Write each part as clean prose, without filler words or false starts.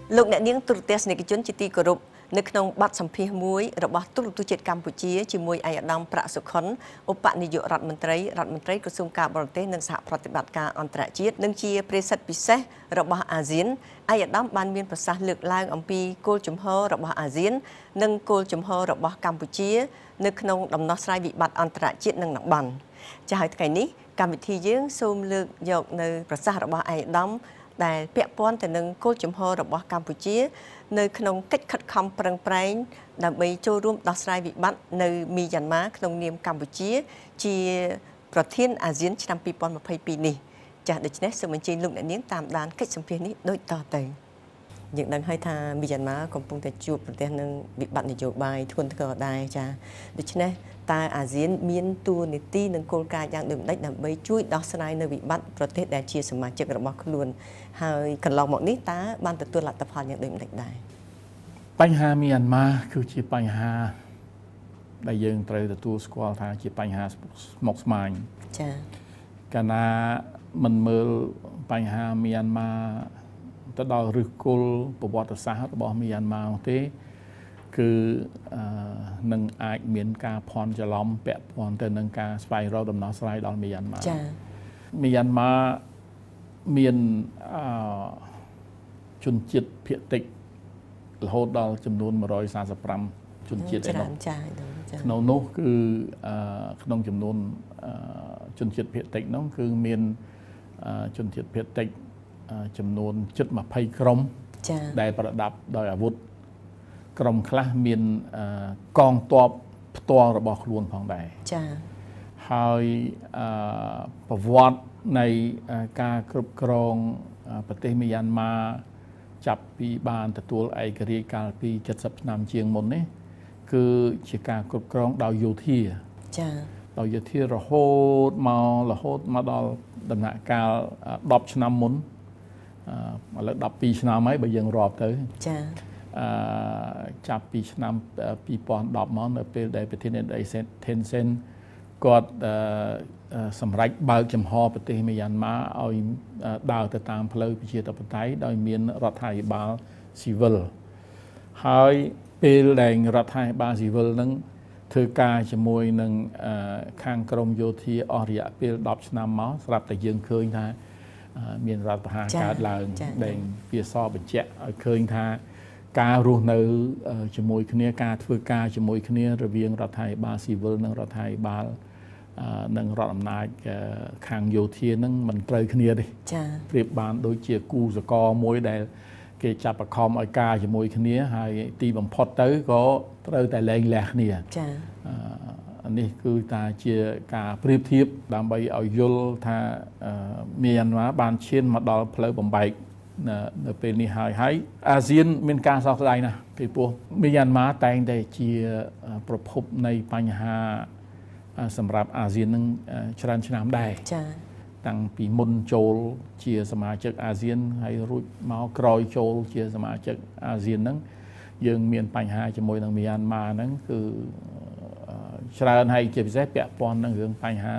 លោកអ្នកនាងទូរទស្សនិកជនជាទីគោរពនៅក្នុងបទសម្ភាសន៍មួយរបស់ទូរទស្សន៍ជាតិកម្ពុជាជាមួយឯកឧត្តមប្រាក់សុខុនឧបនាយករដ្ឋមន្ត្រីក្រសួងការបរទេសនិងសហប្រតិបត្តិការអន្តរជាតិនិងជាប្រធានពិសេសរបស់អាស៊ានឯកឧត្តមបានមានប្រសាសន៍លើកឡើងអំពីគោលជំហររបស់អាស៊ាននិងគោលជំហររបស់កម្ពុជានៅក្នុងដំណោះស្រាយវិបត្តិអន្តរជាតិនិងតំបន់ចា៎ហើយថ្ងៃនេះកម្មវិធីយើងសូមលើកយកនៅប្រសាសន៍របស់ឯកឧត្តមដែលពាក់ព័ន្ធទៅនឹងគោលជំហររបស់កម្ពុជានៅក្នុងកិច្ចខិតខំប្រឹងប្រែងដើម្បីចូលរួមដោះស្រាយវិបត្តិនៅមីយ៉ាន់ម៉ាក្នុងនាមកម្ពុជាជាប្រធានអាស៊ានឆ្នាំ2022នេះចា៎ដូច្នេះសូមអញ្ជើញលោកអ្នកនាងតាមដានកិច្ចសម្ភាសន៍នេះដូចតទៅយើងដឹងហើយថាមីយ៉ាន់ម៉ាកំពុងតែជួបប្រទះនឹងវិបត្តិនយោបាយធ្ងន់ធ្ងរដែរចា៎ដូច្នេះតើអាស៊ានមានតួនាទីនិងគោលការណ៍យ៉ាងដូចម្តេចដើម្បីជួយដោះស្រាយនៅវិបត្តិប្រទេសដែលជាសមាជិករបស់ខ្លួនហើយកន្លងមកនេះតើបានទទួលលទ្ធផលយ៉ាងដូចម្តេចដែរបញ្ហាមីយ៉ាន់ម៉ាគឺជាបញ្ហាដែលយើងត្រូវទទួលស្គាល់ថាជាបញ្ហាស្មុគស្មាញចា៎កាលណាមិនមើលបញ្ហាមីយ៉ាន់ម៉ាទៅដល់ឫសគល់ប្រវត្តិសាស្ត្ររបស់មីយ៉ាន់ម៉ាទេគឺនឹងអាចមានការភ័ន្តច្រឡំពាក់ព័ន្ធទៅនឹងការស្វែងរកដំណោះស្រាយដល់មីយ៉ាន់ម៉ាចា៎មីយ៉ាន់ម៉ាមានជនជាតិភាគតិចរហូតដល់ចំនួន145ជនជាតិឯនោះក្នុងនោះគឺក្នុងចំនួនជនជាតិភាគតិចនោះគឺមានជនជាតិភាគតិចចំនួនជិត20ក្រុមដែលប្រដាប់ដោយអាវុធក្រុមខ្លះមានកងទ័ពផ្ទាល់របស់ខ្លួនផងដែរចា៎ហើយប្រវត្តិនៃការគ្រប់គ្រងប្រទេសមីយ៉ាន់ម៉ាចាប់ពីបានទទួលឯករាជ្យកាលពី70ឆ្នាំជាងមុននេះគឺជាការគ្រប់គ្រងដោយយោធាចា៎ដោយយោធារហូតមកដល់ដំណាក់កាល10ឆ្នាំមុនឥឡូវ12ឆ្នាំហើយបើយើងរាប់ទៅចា៎ចាប់ពីឆ្នាំ2010មកនៅពេលដែលប្រធានាធិបតីថេនសេនគាត់សម្រេចបើកចំហប្រទេសមីយ៉ាន់ម៉ាឲ្យដើរទៅតាមផ្លូវប្រជាធិបតេយ្យដោយមានរដ្ឋាភិបាលស៊ីវិលហើយពេលដែលរដ្ឋាភិបាលស៊ីវិលនឹងធ្វើការជាមួយនឹងខាងក្រមយោធាអស់រយៈពេល10ឆ្នាំមកស្រាប់តែយើងឃើញថាមានរដ្ឋប្រហារកើតឡើងដែលវាសបញ្ជាក់ឲ្យឃើញថាការរស់នៅជាមួយគ្នាការធ្វើការជាមួយគ្នារវាងរដ្ឋាភិបាលស៊ីវិលនិងរដ្ឋាភិបាលនិងរដ្ឋអំណាចខាងយោធានឹងមិនត្រូវគ្នាទេចា៎ប្រៀបបានដូចជាគូសកលមួយដែលគេចាប់បង្ខំឲ្យការជាមួយគ្នាហើយទីបំផុតទៅក៏ត្រូវតែលែងលះគ្នាចា៎នេះគឺថាជាការប្រៀបធៀបដើម្បីឲ្យយល់ថាមីយ៉ាន់ម៉ាបានឈានមកដល់ផ្លូវបំបែកនៅពេលនេះហើយអាស៊ានមានការសោកស្ដាយណាស់ពីព្រោះមីយ៉ាន់ម៉ាតែងតែជាប្រភពនៃបញ្ហាសម្រាប់អាស៊ាននឹងច្រើនឆ្នាំដែរចា៎តាំងពីមុនចូលជាសមាជិកអាស៊ានហើយរួចមកក្រោយចូលជាសមាជិកអាស៊ានហ្នឹងយើងមានបញ្ហាជាមួយនឹងមីយ៉ាន់ម៉ាហ្នឹងគឺច្រើនហើយជាពិសេសពាក់ព័ន្ធនឹងរឿងបញ្ហា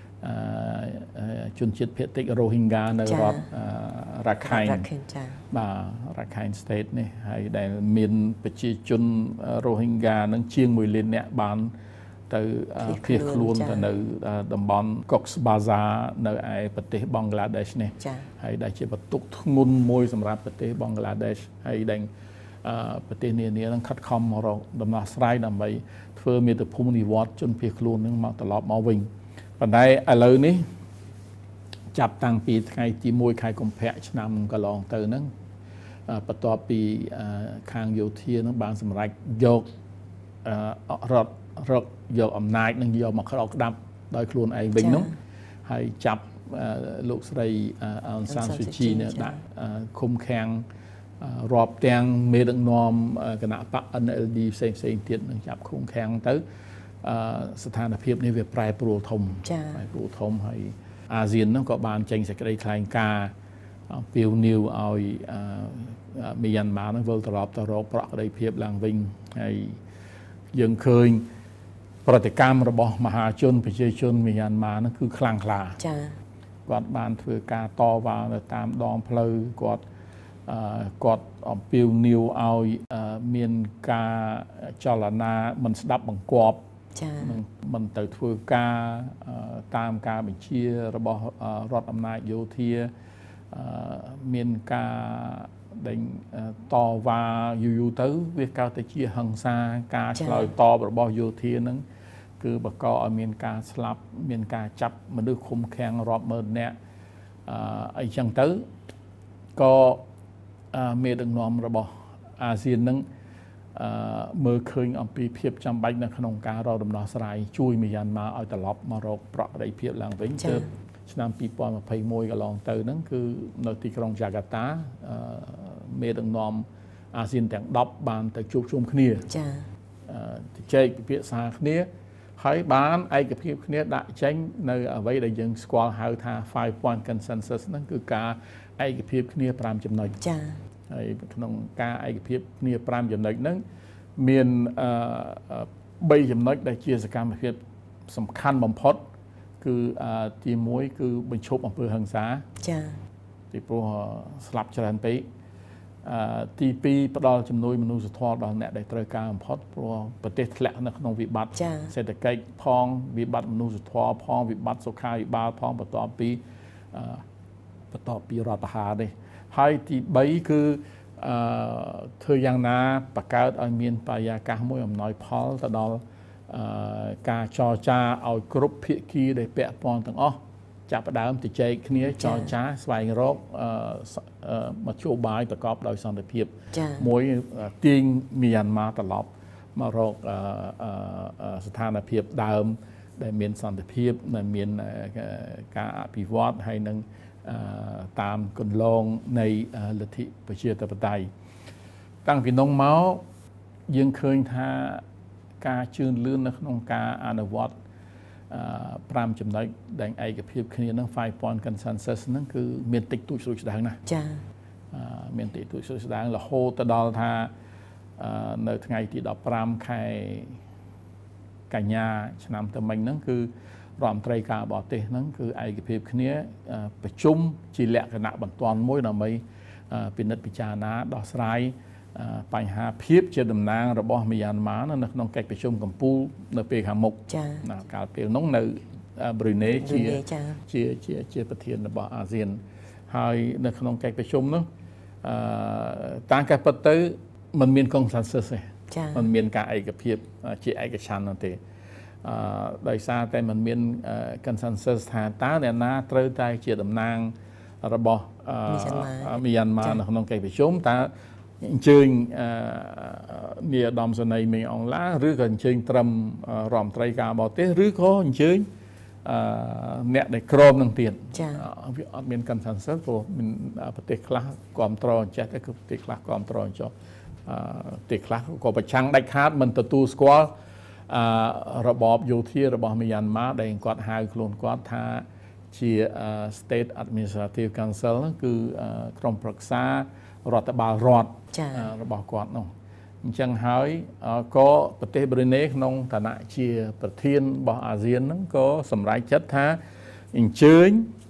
ជនជាតិភាគតិចរ៉ូហីងហ្គានៅរដ្ឋរ៉ាខៃនបាទរ៉ាខៃន state នេះហើយដែលមានប្រជាជនរ៉ូហីងហ្គានឹងជាង1លាននាក់បានទៅភៀសខ្លួនទៅនៅតំបន់ Cox's Bazar នៅឯប្រទេសបង់ក្លាដេសនេះហើយដែលជាបន្ទុកធ្ងន់មួយសម្រាប់ប្រទេសបង់ក្លាដេសហើយដែលប្រទេសនានានឹងខិតខំរកដំណោះស្រាយដើម្បីធ្វើមាតុភូមិនិវត្តជនភៀសខ្លួននឹងមកត្រឡប់មកវិញប៉ុន្តែឥឡូវនេះចាប់តាំងពីថ្ងៃទី1ខែកុម្ភៈឆ្នាំកន្លងទៅហ្នឹងបន្ទាប់ពីខាងយោធានឹងបានសម្រេចយករដ្ឋរកយកអំណាចនឹងយកមកក្រោកក្តាប់ដោយខ្លួនឯងវិញនោះហើយចាប់លោកស្រីអនសានស៊ូជីនេះដាក់ឃុំឃាំងរាប់ទាំងមេដឹកនាំគណៈបក NLD ផ្សេងទៀតនឹងចាប់ឃុំឃាំងទៅស្ថានភាពនេះវាប្រែប្រួលធំហើយអាស៊ាននោះក៏បានចេញសេចក្តីថ្លែងការណ៍ពាវនាវឲ្យមីយ៉ាន់ម៉ានឹងវិលត្រឡប់ទៅរកប្រក្រតីភាពឡើងវិញហើយយើងឃើញប្រតិកម្មរបស់មហាជនប្រជាជនមីយ៉ាន់ម៉ានោះគឺខ្លាំងក្លាចា៎គាត់បានធ្វើការតវ៉ានៅតាមដងផ្លូវគាត់គាត់អំពាវនាវឲ្យមានការចលនាមិនស្ដាប់បង្គាប់មិនទៅធ្វើការតាមការបញ្ជារបស់រដ្ឋអំណាចយោធាមានការដេញតវ៉ាយូរទៅវាកើតទៅជាហិង្សាការឆ្លើយតបរបស់យោធានឹងគឺបង្កឲ្យមានការស្លាប់មានការចាប់មនុស្សឃុំឃាំងរាប់ម៉ឺននាក់អីចឹងទៅក៏មេដឹកនាំរបស់អាស៊ាននឹងមើលឃើញអំពីភាពចាំបាច់នៅក្នុងការរកដំណោះស្រាយជួយមីយ៉ាន់ម៉ាឲ្យត្រឡប់មករកប្រក្រតីភាពឡើងវិញទើបឆ្នាំ2021កន្លងទៅហ្នឹងគឺនៅទីក្រុងយ៉ាកាតាមេដឹកនាំអាស៊ានទាំង10បានទៅជួបជុំគ្នាចាជជែកពិភាក្សាគ្នាហើយបានឯកភាពគ្នាដាក់ចេញនៅអ្វីដែលយើងស្គាល់ហៅថា 5 point consensus ហ្នឹងគឺការឯកភាពគ្នា5ចំណុចចាហើយក្នុងការឯកភាពគ្នា5ចំណុចហ្នឹងមាន3ចំណុចដែលជាសកម្មភាពសំខាន់បំផុតគឺទី1គឺបញ្ឈប់អំពើហិង្សាចាពីព្រោះស្លាប់ច្រើនពេកទី2ផ្ដល់ជំនួយមនុស្សធម៌ដល់អ្នកដែលត្រូវការបំផុតព្រោះប្រទេសធ្លាក់នៅក្នុងវិបត្តិសេដ្ឋកិច្ចផងវិបត្តិមនុស្សធម៌ផងវិបត្តិសុខាភិបាលផងបន្ទាប់ពីរដ្ឋប្រហារនេះហើយទី3គឺធ្វើយ៉ាងណាបង្កើតឲ្យមានបរិយាកាសមួយអំណោយផលទៅដល់ការចរចាឲ្យគ្រប់ភាគីដែលពាក់ព័ន្ធទាំងអស់ចាប់ផ្ដើមជជែកគ្នាចរចាស្វែងរកមធ្យោបាយប្រកបដោយសន្តិភាពមួយទាញមីយ៉ាន់ម៉ាត្រឡប់មករកស្ថានភាពដើមដែលមានសន្តិភាពដែលមានការអភិវឌ្ឍហើយនឹងតាមគន្លងនៃលទ្ធិប្រជាធិបតេយ្យតាំងពីនោះមកយើងឃើញថាការជឿនលឿននៅក្នុងការអនុវត្ត5ចំណុចដែលឯកភាពគ្នានឹង 5 point consensus ហ្នឹងគឺមានតិចតួចស្រួចស្ដាងណាស់ចាមានតិចតួចស្រួចស្ដាងរហូតទៅដល់ថានៅថ្ងៃទី15ខែកញ្ញាឆ្នាំទៅមិញហ្នឹងគឺរដ្ឋមន្ត្រីការបរទេសហ្នឹងគឺឯកភាពគ្នាប្រជុំជាលក្ខណៈបន្ទាន់មួយដើម្បីពិនិត្យពិចារណាដោះស្រាយបញ្ហាភាពជាតំណាងរបស់មីយ៉ាន់ម៉ានៅក្នុងកិច្ចប្រជុំកំពូលនៅពេលខាងមុខកាលពេលនោះនៅប្រ៊ុយណេជាប្រធានរបស់អាស៊ានហើយនៅក្នុងកិច្ចប្រជុំនោះតាមការពិតទៅมันមានកុងសែនស៊ឹសទេมันមានការឯកភាពជាឯកច្ឆន្ទនោះទេដោយសារតែมันមាន consensus ថាតើអ្នកណាត្រូវតែជាតំណាងរបស់មីយ៉ាន់ម៉ានៅក្នុងកិច្ចប្រជុំតើអញ្ជើញនាយឧត្តមសេនីយ៍មីងអងឡាឬក៏អញ្ជើញត្រឹមរដ្ឋមន្ត្រីការបរទេសឬក៏អញ្ជើញអ្នកដែលក្រមនឹងទៀតវាអត់មាន consensus ព្រោះមានប្រទេសខ្លះគ្រប់គ្រងចេះតែគឺប្រទេសខ្លះគ្រប់គ្រងចុះប្រទេសខ្លះក៏ប្រឆាំងដាច់ខាតមិនទទួលស្គាល់របបយោធារបស់មីយ៉ាន់ម៉ាដែលគាត់ហៅខ្លួនគាត់ថាជា State Administrative Council ហ្នឹងគឺក្រុមប្រឹក្សារដ្ឋបាលរដ្ឋរបស់គាត់នោះអញ្ចឹងហើយក៏ប្រទេសប្រ៊ុយណេក្នុងឋានៈជាប្រធានរបស់អាស៊ានហ្នឹងក៏សម្រេចចិត្តថាអញ្ជើញ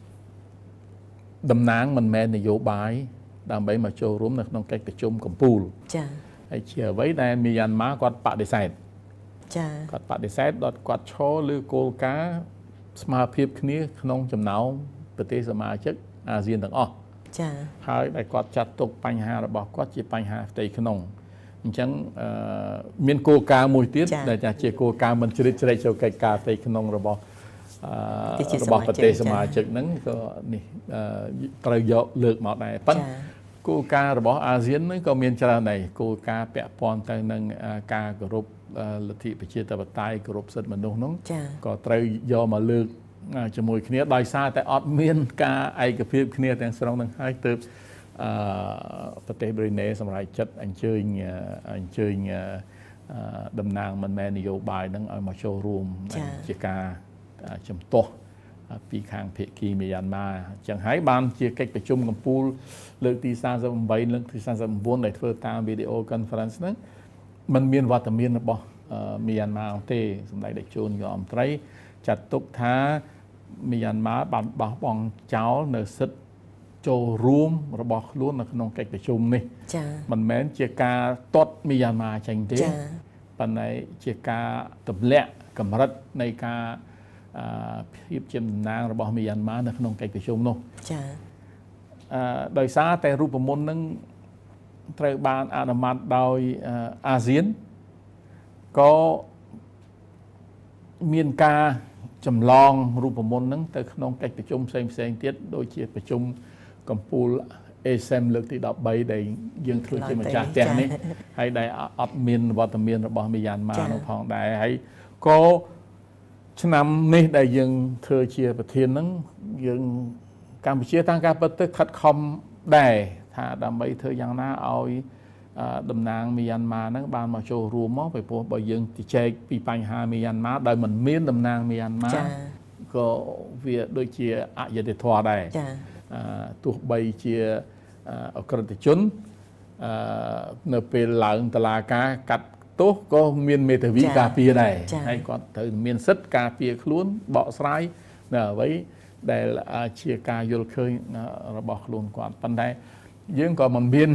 តំណាងមិនមែននយោបាយដើម្បីមកចូលរួមនៅក្នុងកិច្ចប្រជុំកំពូលចា៎ហើយជាអ្វីដែលមីយ៉ាន់ម៉ាគាត់បដិសេធចា៎គាត់បដិសេធគាត់ឈរលើគោលការណ៍ស្មារតីគ្នាក្នុងចំណោមប្រទេសសមាជិកអាស៊ានទាំងអស់ចា៎ហើយដែលគាត់ចាត់ទុកបញ្ហារបស់គាត់ជាបញ្ហាផ្ទៃក្នុងអញ្ចឹងមានគោលការណ៍មួយទៀតដែលជាគោលការណ៍មិនជ្រៀតជ្រែកចូលកិច្ចការផ្ទៃក្នុងរបស់ប្រទេសសមាជិកហ្នឹងក៏នេះត្រូវយកលើកមកដែរប៉ុន្តែគោលការណ៍របស់អាស៊ានហ្នឹងក៏មានច្រើនដែរគោលការណ៍ពាក់ព័ន្ធទៅនឹងការគោរពលទ្ធិប្រជាធិបតេយ្យគោរពសិទ្ធិមនុស្សហ្នឹងក៏ត្រូវយកមកលើកជាមួយគ្នាដោយសារតែអត់មានការឯកភាពគ្នាទាំងស្រុងនឹងហើយទើបប្រទេសប្រ៊ុយណេសម្រាប់ចិត្តអញ្ជើញតំណាងមិនមែននយោបាយនឹងឲ្យមកចូលរួមជាការជំទាស់ពីខាងភាគីមីយ៉ាន់ម៉ាអញ្ចឹងហើយបានជាកិច្ចប្រជុំកំពូលលើកទី38លើកទី39ដែលធ្វើតាមវីដេអូ conference ហ្នឹងมันមានវត្តមានរបស់មីយ៉ាន់ម៉ាទេសម្ដេចតេជោនាយករដ្ឋមន្ត្រីចាត់ទុកថាមីយ៉ាន់ម៉ាបានបោះបង់ចោលនៅសិទ្ធិចូលរួមរបស់ខ្លួននៅក្នុងកិច្ចប្រជុំនេះចា៎មិនមែនជាការទាត់មីយ៉ាន់ម៉ាចេញទេប៉ុន្តែជាការទម្លាក់កម្រិតនៃការភាពជាតំណាងរបស់មីយ៉ាន់ម៉ានៅក្នុងកិច្ចប្រជុំនោះចា៎ដោយសារតែរូបមន្តនឹងត្រូវបានអនុម័តដោយអាស៊ានក៏មានការចម្លងរូបមន្តនឹងទៅក្នុងកិច្ចប្រជុំផ្សេងទៀតដូចជាប្រជុំកម្ពុជា ASEM លើកទី13ដែលយើងធ្វើជាម្ចាស់ផ្ទះនេះហើយដែលអត់មានវត្តមានរបស់មីយ៉ាន់ម៉ានោះផងដែរហើយក៏ឆ្នាំនេះដែលយើងធ្វើជាប្រធានហ្នឹងយើងកម្ពុជាតាំងការពិតទៅខិតខំដែរថាដើម្បីធ្វើយ៉ាងណាឲ្យតំណាងមីយ៉ាន់ម៉ាហ្នឹងបានមកចូលរួមមកពីព្រោះបើយើងជជែកពីបញ្ហាមីយ៉ាន់ម៉ាដោយមិនមានតំណាងមីយ៉ាន់ម៉ាក៏វាដូចជាអយុត្តិធម៌ដែរទោះបីជាអក្រិតជននៅពេលឡើងតុលាការកាត់ទោសក៏មានមេធាវីការពារដែរហើយគាត់ត្រូវមានសិទ្ធិការពារខ្លួនបកស្រាយនៅអ្វីដែលជាការយល់ឃើញរបស់ខ្លួនគាត់ប៉ុន្តែយើងក៏មិនមាន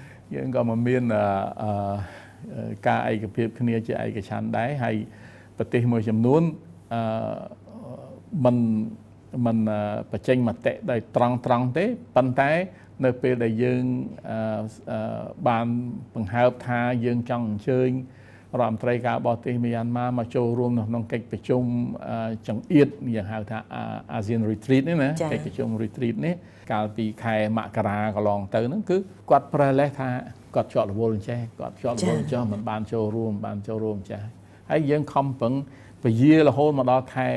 ការឯកភាពគ្នាជាឯកច្ឆន្ទដែរហើយប្រទេសមួយចំនួនមិនបញ្ចេញមតិដោយត្រង់ទេប៉ុន្តែនៅពេលដែលយើងបានបង្ហើបថាយើងចង់អញ្ជើញរដ្ឋមន្ត្រីការបរទេសមីយ៉ាន់ម៉ាមកចូលរួមក្នុងកិច្ចប្រជុំចង្អៀតយើងហៅថា ASEAN Retreat នេះណាកិច្ចប្រជុំ Retreat នេះកាលពីខែមករាកន្លងទៅហ្នឹងគឺគាត់ប្រែលេសថាគាត់ជាប់រវល់ចេះគាត់ជាប់រវល់ចោះមិនបានចូលរួមចេះហើយយើងខំប្រឹងពជារហូតមកដល់ខែ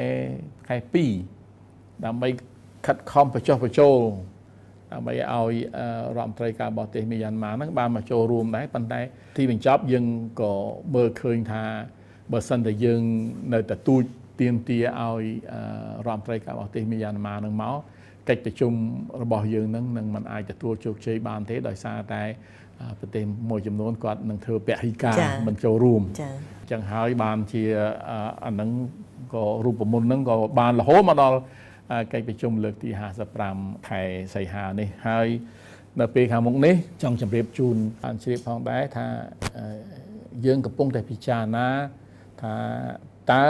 2ដើម្បីខិតខំបញ្ចុះបញ្ចូលដើម្បីឲ្យរដ្ឋមន្ត្រីការបរទេសមីយ៉ាន់ម៉ាហ្នឹងបានមកចូលរួមដែរប៉ុន្តែទីបញ្ចប់យើងក៏មើលឃើញថាបើសិនតែយើងនៅតែទូចទាមទារឲ្យរដ្ឋមន្ត្រីការបរទេសមីយ៉ាន់ម៉ាហ្នឹងមកកិច្ចប្រជុំរបស់យើងហ្នឹងនឹងមិនអាចទទួលជោគជ័យបានទេដោយសារតែប្រទេសមួយចំនួនគាត់នឹងធ្វើពហិការមិនចូលរួមអញ្ចឹងហើយបានជាអាហ្នឹងក៏រូបមន្តហ្នឹងក៏បានរហូតមកដល់កិច្ចប្រជុំលើកទី55ខែសីហានេះហើយនៅពេលខាងមុខនេះចង់ជម្រាបជូនបានជ្រាបផងដែរថាយើងកំពុងតែពិចារណាថាតើ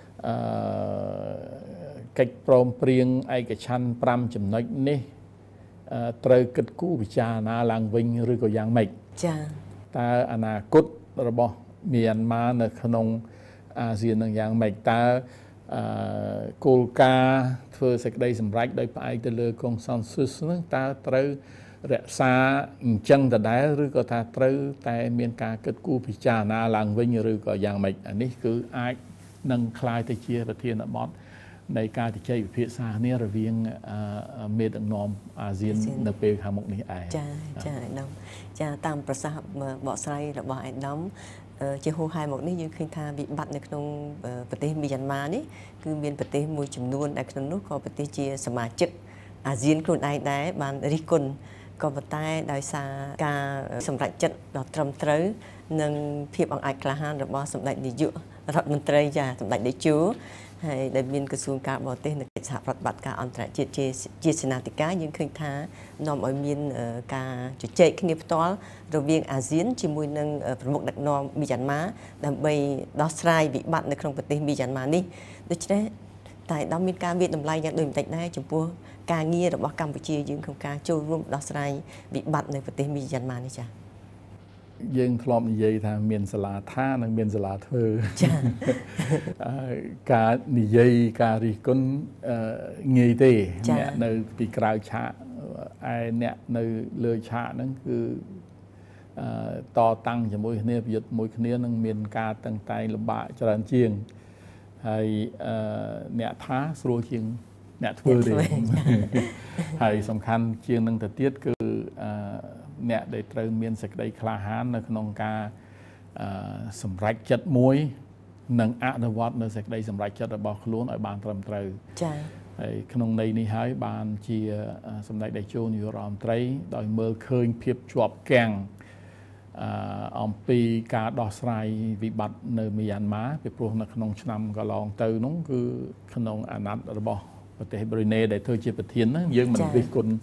កិច្ចព្រមព្រៀងឯកច្ឆន្ទ5ចំណុចនេះត្រូវគិតគូរពិចារណាឡើងវិញឬក៏យ៉ាងម៉េចចា៎តើអនាគតរបស់មីយ៉ាន់ម៉ានៅក្នុងអាស៊ាននឹងយ៉ាងម៉េចតើគោលការណ៍ធ្វើសេចក្តីសម្រេចដោយផ្អែកទៅលើ consensus ហ្នឹងតើត្រូវរក្សាអញ្ចឹងដដែលឬក៏ថាត្រូវតែមានការគិតគូរពិចារណាឡើងវិញឬក៏យ៉ាងម៉េចអានេះគឺអាចនឹងคล้ายទៅជាប្រធានបទនៃការជជែកវិភាសាគ្នារវាងមេដឹកនាំអាស៊ាននៅពេលខាងមុខនេះឯងចាអាយដាមចាតាមប្រសាសន៍បកស្រាយរបស់អាយដាមជាហូរហែមកនេះយើងឃើញថាវិបត្តិនៅក្នុងប្រទេសមីយ៉ាន់ម៉ានេះគឺមានប្រទេសមួយចំនួនដែលក្នុងនោះក៏ប្រទេសជាសមាជិកអាស៊ានខ្លួនឯងដែរបានរិះគន់ក៏ប៉ុន្តែដោយសារការសម្រេចចិត្តដ៏ត្រឹមត្រូវនិងភាពអង្អាចក្លាហានរបស់សម្ដេចនាយករដ្ឋមន្ត្រីចាសម្ដេចតេជោហើយដែលមានក្រសួងការបរទេសនៅកិច្ចសហប្រតិបត្តិការអន្តរជាតិជាសេនាធិការយើងឃើញថានាំឲ្យមានការជជែកគ្នាផ្ទាល់រវាងអាស៊ានជាមួយនឹងប្រមុខដឹកនាំមីយ៉ាន់ម៉ាដើម្បីដោះស្រាយវិបត្តិនៅក្នុងប្រទេសមីយ៉ាន់ម៉ានេះដូច្នេះតែដល់មានការវិតម្លៃយ៉ាងដូចបន្តិចដែរចំពោះការងាររបស់កម្ពុជាយើងក្នុងការចូលរួមដោះស្រាយវិបត្តិនៅប្រទេសមីយ៉ាន់ម៉ានេះចា៎យើងធ្លាប់និយាយថាមានសាលាថានិងមានសាលាធ្វើចា៎ការនិយាយការរិះគន់ងាយទេអ្នកនៅពីក្រៅឆាកឯអ្នកនៅលើឆាកហ្នឹងគឺតតាំងជាមួយគ្នាប្រយុទ្ធមួយគ្នានឹងមានការតឹងតែងលំបាកច្រើនជាងហើយអ្នកថាស្រួលជាងអ្នកធ្វើទេហើយសំខាន់ជាងនឹងទៅទៀតគឺអ្នកដែលត្រូវមានសេចក្តីក្លាហាននៅក្នុងការសម្រេចចិត្តមួយនិងអនុវត្តនៅសេចក្តីសម្រេចចិត្តរបស់ខ្លួនឲ្យបានត្រឹមត្រូវចា៎ហើយក្នុងន័យនេះហើយបានជាសម្ដេចតេជោនាយករដ្ឋមន្ត្រីដោយមើលឃើញភាពជាប់គាំងអំពីការដោះស្រាយវិបត្តិនៅមីយ៉ាន់ម៉ាពីព្រោះនៅក្នុងឆ្នាំកន្លងទៅនោះគឺក្នុងអាណត្តិរបស់ប្រទេសប៊្រុយណេដែលធ្វើជាប្រធានយើងមិនរិះគន់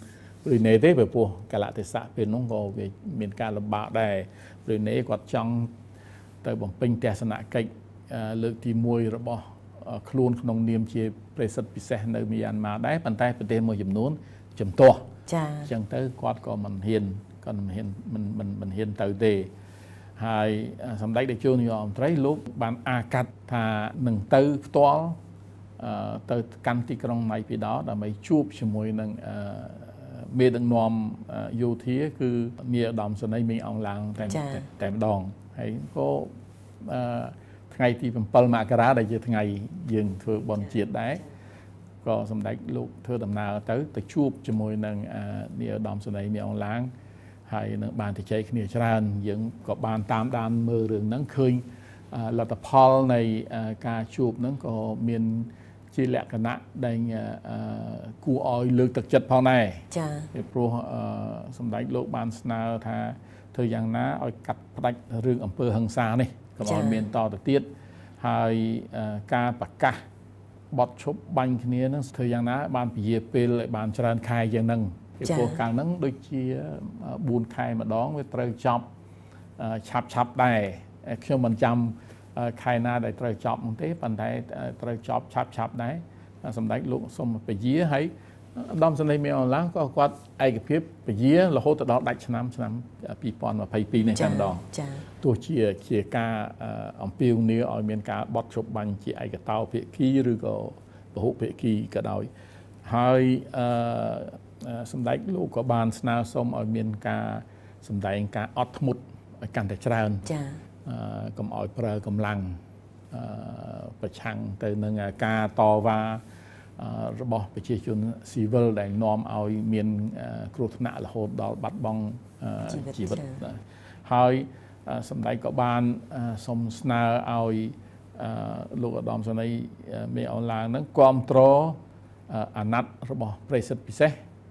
Brunei thế về pua cả lại thì xã bên nó có về miền ca là bạ đài Brunei quạt trong tới bằng pin tè sanh cách lực thì mùi rồi bỏ khuôn nông niệm chia preset pise nơi Myanmar đấy bàn tay bên tên một dùm nón chấm to chẳng tới quạt có mình hiền còn mình hiền từ đề hai sắm đấy để chưa nhiều thấy lúc bạn cắt thà nâng tư to từ căn ti trong này vì đó là mấy chụp cho mùi nâng miền đông nam du thía cứ miền đông sau này mình ông làng tèm đòn hay có ngày thì phần mạ cả đây giờ ngày dừng thừa bòn triệt đấy có sầm đánh lúc thưa tầm nào tới chụp cho môi nâng miền đông sau này miền ông làng hay nâng bàn thì chơi cái miền tràn những có bàn tám đàn mưa đường nắng khơi là tập Paul này ca chụp nó có miền chỉ lẽ cái nặng đây cua oi lược thực chất phong này thì pro sầm đánh lúc bàn nào tha thời gian ná oi cắt đánh rừng ở bờ hằng xa này còn oi miền to từ tiết hai ca bạc ca bọt chụp banh kia nó thời gian ná bàn bìa pê lại bàn tràn khai giang nâng thì pro càng nâng đôi chia buôn khai mà đón với trời chọc chập này khi mình chăm khai na để trời chọc một tí bàn tay trời chọc chập đấy sầm đánh lúc xong phải día hay đom sân đây mèo láng có quát ai cái phép phải día là hỗ trợ đó đại năm pi pon và pi này căn đòn tôi chia ca ông piu nia ở miền ca bọt chụp bằng chỉ ai cái tàu phía kia rồi có bộ phía kia cả đôi hai sầm đánh lúc có bàn sna xong ở miền ca sầm đánh ca ót mút căn để tràn cầm ỏi prơ cầm lăngประชังtừ nâng ca to và bỏไปchia chun civil để nom ao miền kêu thằng nã là hồ đó bắt bong chỉ vật hai sầm đại có ban sông sna ao lúc ở đom sau này mấy ông làng nó control anh nát rồi bỏ preset pise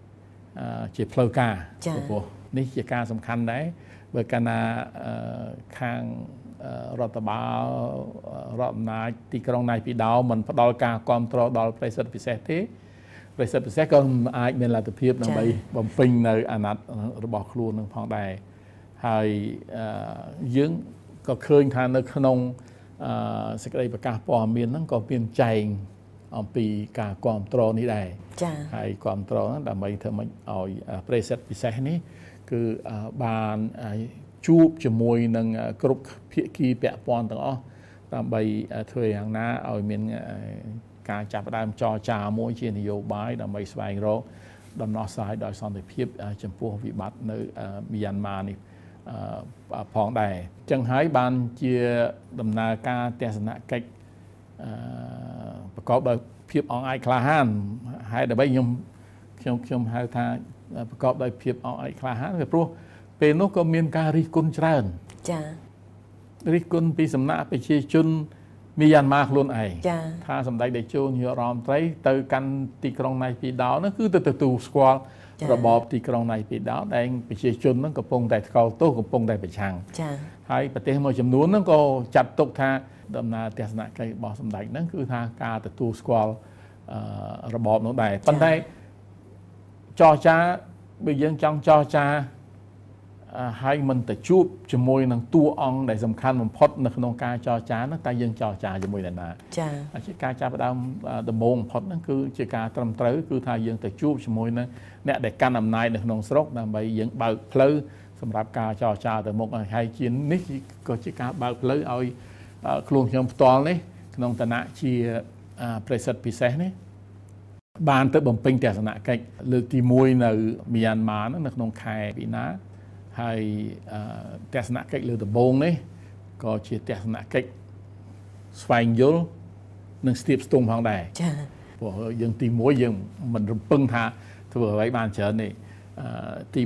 chỉ phơi caนี่ជាការសំខាន់ដែរបើកាលណាខាងរដ្ឋបាលរដ្ឋអំណាចទីក្រុងណៃពីដោមិនផ្ដល់ការគ្រប់គ្រងដល់ប្រិស័ទពិសេសទេប្រិស័ទពិសេសក៏អាចមានលទ្ធភាពដើម្បីបំពេញនៅអាណត្តិរបស់ខ្លួននឹងផងដែរហើយយើងក៏ឃើញថានៅក្នុងសេចក្តីប្រកាសព័ត៌មានហ្នឹងក៏មានចែងអំពីការគ្រប់គ្រងនេះដែរហើយគ្រប់គ្រងហ្នឹងដើម្បីធ្វើម៉េចឲ្យប្រិស័ទពិសេសនេះគឺបានជួបជាមួយនឹងគ្រប់ភាគីពាក់ព័ន្ធទាំងអស់ដើម្បីធ្វើយ៉ាងណាឲ្យមានការចាប់ផ្ដើមចរចាមួយជានយោបាយដើម្បីស្វែងរកដំណោះស្រាយដោយសន្តិភាពចំពោះវិបត្តិនៅមីយ៉ាន់ម៉ានេះផងដែរអញ្ចឹងហើយបានជាដំណើរការទស្សនកិច្ចប្រកបដោយភាពអង្អាចក្លាហានហើយដើម្បីខ្ញុំហៅថាប្រកបដោយភាពអង្អាចក្លាហានព្រោះពេលនោះក៏មានការរិះគន់ច្រើនរិះគន់ពីសំណាក់ប្រជាជនមីយ៉ាន់ម៉ាខ្លួនឯងថាសម្ដេចតេជោនាយករដ្ឋមន្ត្រីទៅកាន់ទីក្រុងណៃពីដោនោះគឺទៅទទួលស្គាល់របបទីក្រុងណៃពីដោដែលប្រជាជនហ្នឹងកំពុងតែថ្កោលទោសកំពុងតែប្រឆាំងហើយប្រទេសមួយចំនួនហ្នឹងក៏ចាត់ទុកថាដំណើរទស្សនកិច្ចរបស់សម្ដេចហ្នឹងគឺថាការទទួលស្គាល់របបនោះដែរប៉ុន្តែចរចាបើយើងចង់ចរចាហើយមិនទៅជួបជាមួយនឹងតួអង្គដែលសំខាន់បំផុតនៅក្នុងការចរចានោះតែយើងចរចាជាមួយនរណាជាការចាប់ផ្ដើមដំបូងបំផុតហ្នឹងគឺជាការត្រឹមត្រូវគឺថាយើងទៅជួបជាមួយនឹងអ្នកដែលកាន់អំណាចនៅក្នុងស្រុកដើម្បីយើងបើកផ្លូវសម្រាប់ការចរចាទៅមុខហើយជានេះក៏ជាការបើកផ្លូវឲ្យខ្លួនខ្ញុំផ្ទាល់នេះក្នុងឋានៈជាប្រិស័ទពិសេសនេះបានទៅបំពេញទស្សនកិច្ចលើកទី1នៅមីយ៉ាន់ម៉ានៅក្នុងខែមីនាហើយទស្សនកិច្ចលើដំបូងនេះក៏ជាទស្សនកិច្ចស្វែងយល់និងស្ទាបស្ទង់ផងដែរព្រោះយើងទី1យើងមិនរំពឹងថាធ្វើអ្វីបានច្រើនទេទី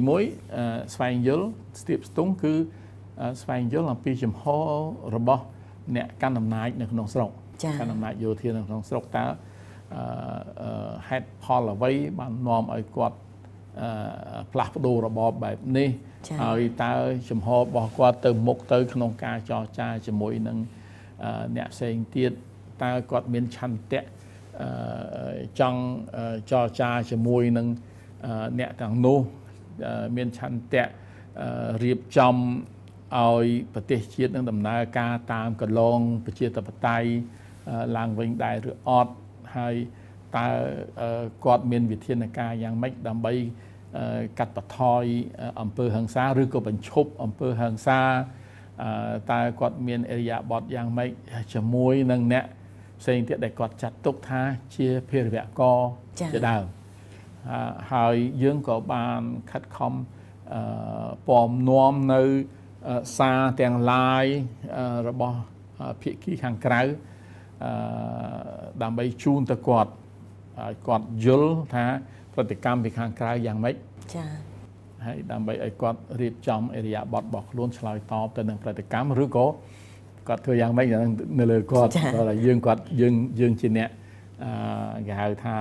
1ស្វែងយល់ស្ទាបស្ទង់គឺស្វែងយល់អំពីចំហរបស់អ្នកកាន់អំណាចនៅក្នុងស្រុកកាន់អំណាចយោធានៅក្នុងស្រុកតើហេតុផលអ្វីបាននាំឲ្យគាត់ផ្លាស់ប្ដូររបបបែបនេះហើយតើចំហរបស់គាត់ទៅមុខទៅក្នុងការចរចាជាមួយនឹងអ្នកផ្សេងទៀតតើគាត់មានឆន្ទៈចង់ចរចាជាមួយនឹងអ្នកទាំងនោះមានឆន្ទៈរៀបចំឲ្យប្រទេសជាតិនឹងដំណើរការតាមកន្លងប្រជាធិបតេយ្យឡើងវិញដែរឬអត់ហើយតើគាត់មានវិធានការយ៉ាងម៉េចដើម្បីកាត់បន្ថយអំពើហិង្សាឬក៏បញ្ឈប់អំពើហិង្សាតើគាត់មានអរិយាប័ត្រយ៉ាងម៉េចជាមួយនឹងអ្នកផ្សេងទៀតដែលគាត់ចាត់ទុកថាជាភេរវករជាដើមហើយយើងក៏បានខិតខំពំនាំនៅសារទាំងឡាយរបស់ភាគីខាងក្រៅដើម្បីជូនទៅគាត់ឲ្យគាត់យល់ថាប្រតិកម្មពីខាងក្រៅយ៉ាងម៉េចចា៎ហើយដើម្បីឲ្យគាត់រៀបចំអរិយាប័ត្ររបស់ខ្លួនឆ្លើយតបទៅនឹងប្រតិកម្មឬក៏គាត់ធ្វើយ៉ាងម៉េចនៅលើគាត់ដល់យើងជាអ្នកគេហៅថា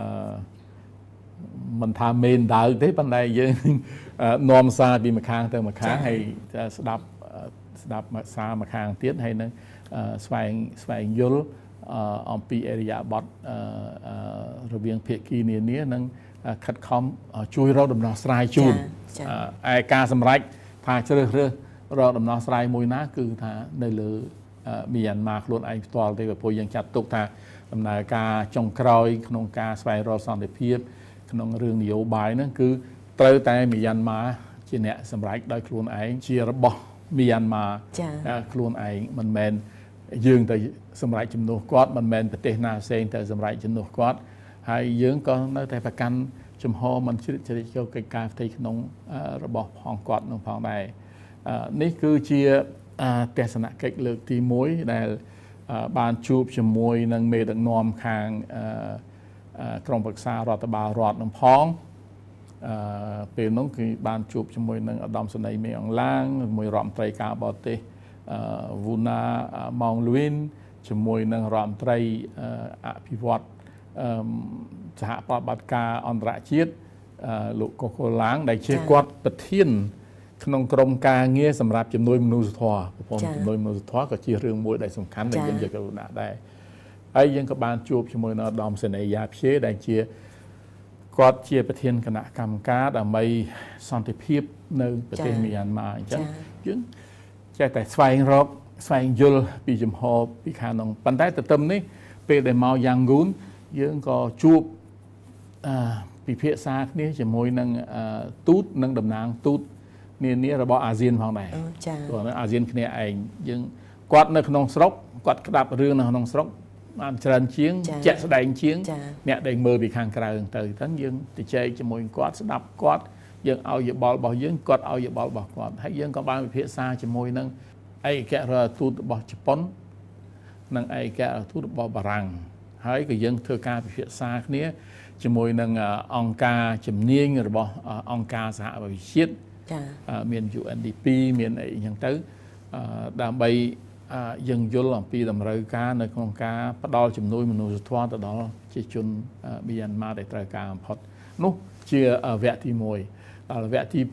មិនថាមេនដើទេប៉ុន្តែយើងនាំសារពីម្ខាងទៅម្ខាងហើយស្ដាប់សារម្ខាងទៀតហើយនឹងស្វែងយល់អំពីអរិយាប័ត្ររវាងភាគីនានានិងខិតខំជួយរកដំណោះស្រាយជូនឯការសម្រេចថាជ្រើសរើសរកដំណោះស្រាយមួយណាគឺថានៅលើមីយ៉ាន់ម៉ាខ្លួនឯងផ្ទាល់ទេព្រោះយើងចាត់ទុកថាដំណើរការចុងក្រោយក្នុងការស្វែងរកសន្តិភាពក្នុងរឿងនយោបាយហ្នឹងគឺត្រូវតែមីយ៉ាន់ម៉ាជាអ្នកសម្រេចដោយខ្លួនឯងជារបស់មីយ៉ាន់ម៉ាខ្លួនឯងមិនមែនយើងទៅសម្រេចជំនួសគាត់មិនមែនប្រទេសណាផ្សេងទៅសម្រេចជំនួសគាត់ហើយយើងក៏នៅតែប្រកាន់ជំហរមិនជ្រៀតជ្រែកចូលកិច្ចការផ្ទៃក្នុងរបស់ផងគាត់នឹងផងដែរនេះគឺជាទស្សនកិច្ចលើកទី1ដែលបានជួបជាមួយនឹងមេដឹកនាំខាងក្រុមប្រឹក្សារដ្ឋបាលរដ្ឋនឹងផងពេលនោះគឺបានជួបជាមួយនឹងឧត្តមសេនីយ៍មេអង្ឡាងជាមួយរដ្ឋមន្ត្រីការបរទេសវូណាម៉ោងលូវីនជាមួយនឹងរដ្ឋមន្ត្រីអភិវឌ្ឍសហប្រតិបត្តិការអន្តរជាតិលោកកូកូឡាងដែលជាគាត់ប្រធានក្នុងក្រមការងារសម្រាប់ជំនួយមនុស្សធម៌ប្រព័ន្ធជំនួយមនុស្សធម៌ក៏ជារឿងមួយដែលសំខាន់ដែលយើងយកទៅដាក់ដែរហើយយើងក៏បានជួបជាមួយនៅឧត្តមសេនីយ៍យ៉ាភៀដែលជាគាត់ជាប្រធានគណៈកម្មការដើម្បីសន្តិភាពនៅប្រទេសមីយ៉ាន់ម៉ាអញ្ចឹងយើងចេះតែស្វែងយល់ពីចំហពីខាងនោះប៉ុន្តែទន្ទឹមនេះពេលដែលមកយ៉ាងងូនយើងក៏ជួបពិភាក្សាគ្នាជាមួយនឹងទូតនិងតំណាងទូតនានារបស់អាស៊ានផងដែរចា៎ព្រោះអាស៊ានគ្នាឯងយើងគាត់នៅក្នុងស្រុកគាត់ក្តាប់រឿងនៅក្នុងស្រុកបានច្រើនជាងជាក់ស្ដែងជាងអ្នកដែលមើលពីខាងក្រៅទៅអញ្ចឹងយើងទៅចែកជាមួយគាត់ស្ដាប់គាត់យើងឲ្យយោបល់របស់យើងគាត់ឲ្យយោបល់របស់គាត់ហើយយើងក៏បានពិភាក្សាជាមួយនឹងឯកអគ្គរដ្ឋទូតរបស់ជប៉ុននិងឯកអគ្គរដ្ឋទូតរបស់បារាំងហើយក៏យើងធ្វើការពិភាក្សាគ្នាជាមួយនឹងអង្គការជំនាញរបស់អង្គការសហប្រជាជាតិមាន UNDP មានអីចឹងទៅដើម្បីយើងយល់អំពីតម្រូវការនៅក្នុងការផ្ដល់ជំនួយមនុស្សធម៌ទៅដល់ប្រជាជនមីយ៉ាន់ម៉ាដែលត្រូវការបំផុតនោះជាវគ្គទី1ដល់វគ្គទី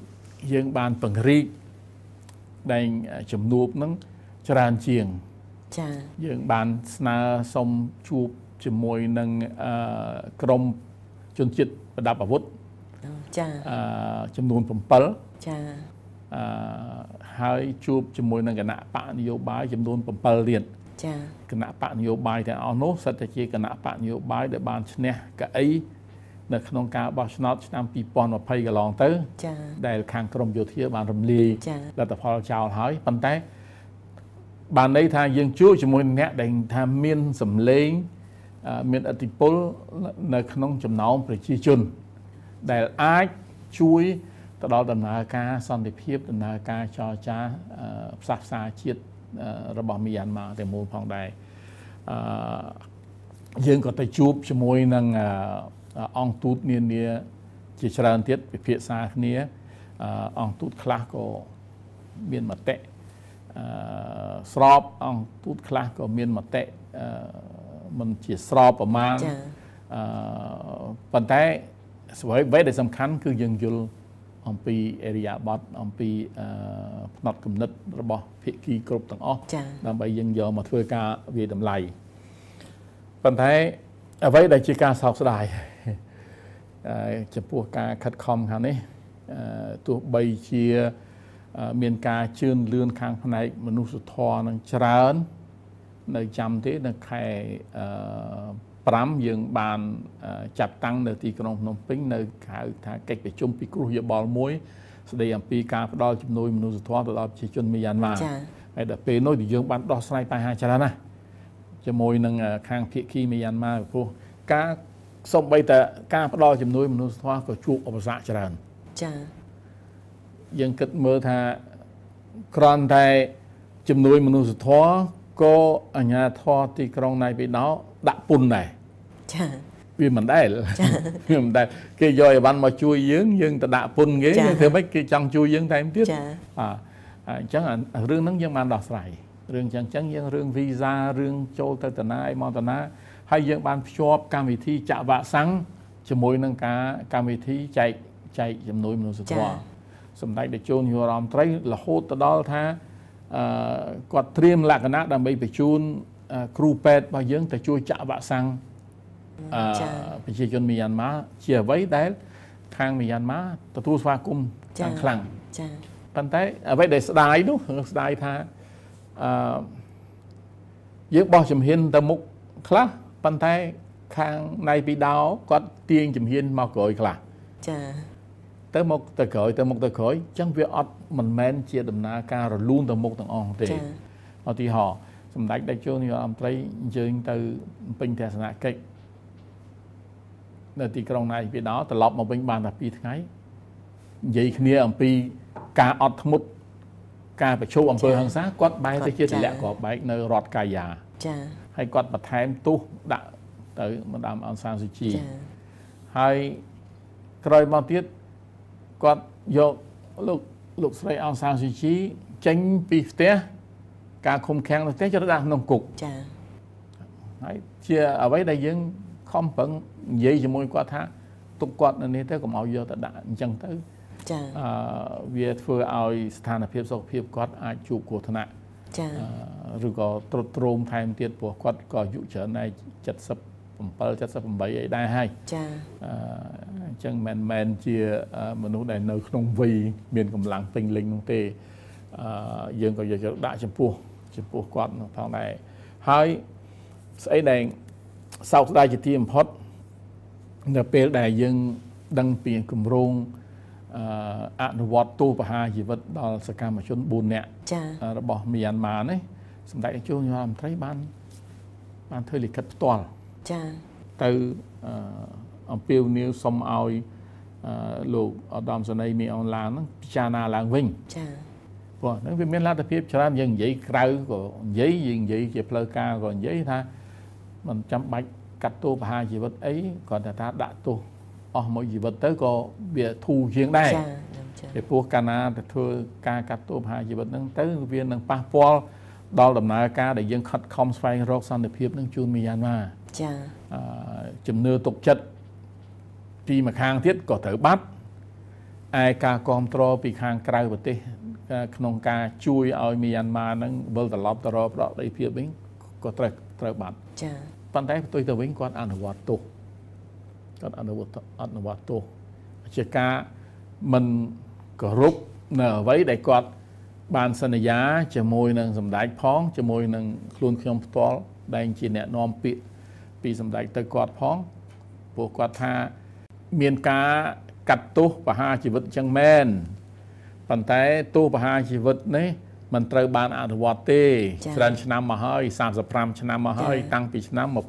2យើងបានពង្រីកដែងជំនួបនឹងច្រើនជាងចា៎យើងបានស្នើសុំជួបជាមួយនឹងក្រមជនជាតិប្រដាប់អាវុធចា៎ចំនួន7ចា៎ហើយជួបជាមួយនឹងគណៈបកនយោបាយចំនួន7ទៀតចា៎គណៈបកនយោបាយទាំងអស់នោះសិតតែជាគណៈបកនយោបាយដែលបានឈ្នះកៅអីនៅក្នុងការបោះឆ្នោតឆ្នាំ2020កន្លងទៅចា៎ដែលខាងក្រមយោធាបានរំលាយលទ្ធផលចោលហើយប៉ុន្តែបានន័យថាយើងជួបជាមួយអ្នកដែលថាមានសម្លេងមានឥទ្ធិពលនៅក្នុងចំណោមប្រជាជនដែលអាចជួយទៅដល់ដំណើរការសន្តិភាពដំណើរការចរចាផ្សះផ្សាជាតិរបស់មីយ៉ាន់ម៉ាទាំងមូលផងដែរយើងក៏ទៅជួបជាមួយនឹងអង្គទូតនានាជាច្រើនទៀតពិភាក្សាគ្នាអង្គទូតខ្លះក៏មានមតិស្របអង្គទូតខ្លះក៏មានមតិមិនជាស្របប្រមាណប៉ុន្តែអ្វីដែលសំខាន់គឺយើងយល់អំពីអរិយាប័ត្រអំពីផ្នត់គំនិតរបស់ភាគីគ្រប់ទាំងអស់ដើម្បីយើងយកមកធ្វើការវាតម្លៃប៉ុន្តែអ្វីដែលជាការសោកស្ដាយចំពោះការខិតខំខាងនេះទោះបីជាមានការជឿនលឿនខាងផ្នែកមនុស្សធម៌នឹងច្រើននៅចាំទេនៅខែ5យើងបានចាត់តាំងនៅទីក្រុងភ្នំពេញនៅហៅថាកិច្ចប្រជុំពិគ្រោះយោបល់មួយស្ដីអំពីការផ្ដល់ជំនួយមនុស្សធម៌ទៅដល់ប្រជាជនមីយ៉ាន់ម៉ាហើយដល់ពេលនោះយើងបានដោះស្រាយបញ្ហាច្រើនណាស់ជាមួយនឹងខាងភាគីមីយ៉ាន់ម៉ាព្រោះការសូម្បីតែការផ្ដល់ជំនួយមនុស្សធម៌ក៏ជួបឧបសគ្គច្រើនចា៎យើងគិតមើលថាគ្រាន់តែជំនួយមនុស្សធម៌ក៏អាជ្ញាធរទីក្រុងណៃបេដោដាក់ពន្ធដែរចា៎វាមិនដែលវាមិនដែលគេយកអីវ៉ាន់មកជួយយើងទៅដាក់ពន្ធគេធ្វើម៉េចគេចង់ជួយយើងតែទៀតអញ្ចឹងរឿងហ្នឹងយើងបានដោះស្រាយរឿងអញ្ចឹងយើងរឿងវីហ្សារឿងចូលទៅតាណាអីមកតាណាហើយយើងបានភ្ជាប់កម្មវិធីចាក់វ៉ាក់សាំងជាមួយនឹងការកម្មវិធីចែកជំនួយមនុស្សធម៌សម្ដេចតេជោនាយករដ្ឋមន្ត្រីរហូតទៅដល់ថាគាត់ត្រៀមលក្ខណៈដើម្បីបញ្ជូនគ្រូពេទ្យរបស់យើងទៅជួយចាក់វ៉ាក់សាំងប្រជាជនមីយ៉ាន់ម៉ាជាអ្វីដែលខាងមីយ៉ាន់ម៉ាទទួលស្វាគមន៍យ៉ាងខ្លាំងប៉ុន្តែអ្វីដែលស្ដាយនោះស្ដាយថាយើងបោះជំហានទៅមុខខ្លះប៉ុន្តែខាងណៃពីដោគាត់ទាញជំហានមកក្រោយខ្លះចាទៅមុខទៅក្រោយអញ្ចឹងវាអត់មិនមែនជាដំណើរការរលូនទៅមុខទាំងអស់ទេឧទាហរណ៍សម្ដេចតេជោនាយករដ្ឋមន្ត្រីអញ្ជើញទៅពេញទស្សនកិច្ចនៅទីក្រុងណៃពីដោត្រឡប់មកវិញបានតែ2ថ្ងៃនិយាយគ្នាអំពីការអត់ធ្មត់ការប្រជុំអំពើហិង្សាគាត់បែរទៅជាទម្លាក់គ្រាប់បែកនៅរដ្ឋកាយ៉ាចាហើយគាត់បន្ថែមទោសដាក់ទៅម្ដាមអង្សានស៊ូជីហើយក្រោយមកទៀតគាត់យកលោកស្រីអង្សានស៊ូជីចេញពីផ្ទះការឃុំឃាំងនៅផ្ទះចូលដាក់ក្នុងគុកចាហើយជាអ្វីដែលយើងខំប្រឹងនិយាយជាមួយគាត់ថាទុកគាត់នៅនេះទៅកុំឲ្យយកទៅដាក់អញ្ចឹងទៅចាវាធ្វើឲ្យស្ថានភាពសុខភាពគាត់អាចជួបគ្រោះថ្នាក់ចាឬក៏ទ្រុឌទ្រោមថែមទៀតព្រោះគាត់ក៏អាយុច្រើនដែរ77 78អីដែរហើយចាអញ្ចឹងមិនមែនជាមនុស្សដែលនៅក្នុងវ័យមានកម្លាំងពេញលេញនោះទេយើងក៏យកដាក់ចំពោះគាត់ផងដែរហើយស្អីដែលសោកស្ដាយជាទីបំផុតនៅពេលដែលយើងដឹងពីគម្រោងអនុវត្តទោសប្រហារជីវិតដល់សកម្មជន4នាក់របស់មីយ៉ាន់ម៉ានេះសម្ដេចតេជោនាយករដ្ឋមន្ត្រីបានធ្វើលិខិតផ្ទាល់ចាទៅអំពាវនាវសុំឲ្យលោកឧត្តមសេនីយ៍មីអនឡានហ្នឹងពិចារណាឡើងវិញចាព្រោះហ្នឹងវាមានលទ្ធភាពច្រើនយើងនិយាយក្រៅក៏និយាយយើងនិយាយជាផ្លូវការក៏និយាយថាមិនចាំបាច់កាត់ទោសប្រហារជីវិតអីគាត់ថាដាក់ទោសអស់មួយជីវិតទៅក៏វាធូរជាងដែរពីព្រោះកាលណាទៅធ្វើការកាត់ទោសប្រហារជីវិតហ្នឹងទៅវានឹងប៉ះពាល់ដល់ដំណើរការដែលយើងខិតខំស្វែងរកសន្តិភាពនឹងជូនមីយ៉ាន់ម៉ាចាជំនឿទុកចិត្តពីម្ខាងទៀតក៏ត្រូវបាត់ឯការគ្រប់គ្រងពីខាងក្រៅប្រទេសក្នុងការជួយឲ្យមីយ៉ាន់ម៉ានឹងវិលត្រឡប់ទៅរកប្រតិភិបវិញក៏ត្រូវបាត់ចាប៉ុន្តែផ្ទុយទៅវិញគាត់អនុវត្តទោសជាការមិនគោរពនៅអ្វីដែលគាត់បានសន្យាជាមួយនឹងសម្ដេចផងជាមួយនឹងខ្លួនខ្ញុំផ្ទាល់ដែលជាអ្នកនាំពាក្យពីសម្ដេចទៅគាត់ផងព្រោះគាត់ថាមានការកាត់ទោសប្រហារជីវិតចឹងមែនប៉ុន្តែទោសប្រហារជីវិតនេះមិនត្រូវបានអនុវត្តទេច្រើនឆ្នាំមកហើយ35ឆ្នាំមកហើយតាំងពីឆ្នាំ1987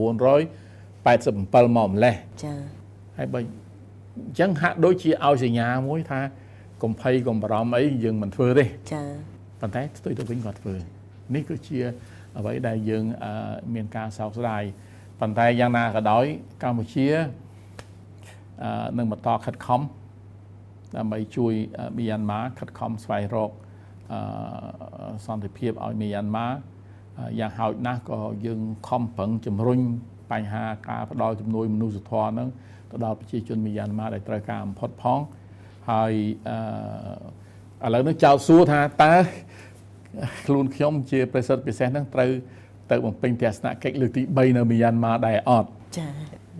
មកម្លេះចាហើយបើអញ្ចឹងហាក់ដូចជាឲ្យសញ្ញាមួយថាកុំភ័យកុំបារម្ភអីយើងមិនធ្វើទេចាប៉ុន្តែផ្ទុយទៅវិញគាត់ធ្វើនេះគឺជាអ្វីដែលយើងមានការសោកស្ដាយប៉ុន្តែយ៉ាងណាក៏ដោយកម្ពុជានឹងបន្តខិតខំដើម្បីជួយមីយ៉ាន់ម៉ាខិតខំស្វែងរកសន្តិភាពឲ្យមីយ៉ាន់ម៉ាយ៉ាងហោចណាស់ក៏យើងខំប្រឹងជំរុញបញ្ហាការផ្ដល់ជំនួយមនុស្សធម៌ហ្នឹងទៅដល់ប្រជាជនមីយ៉ាន់ម៉ាដែលត្រូវការបំផុតផងហើយឥឡូវនេះចោទសួរថាតើខ្លួនខ្ញុំជាប្រសិទ្ធពិសេសហ្នឹងត្រូវទៅបំពេញទស្សនកិច្ចលើកទី3នៅមីយ៉ាន់ម៉ាដែរអត់ចា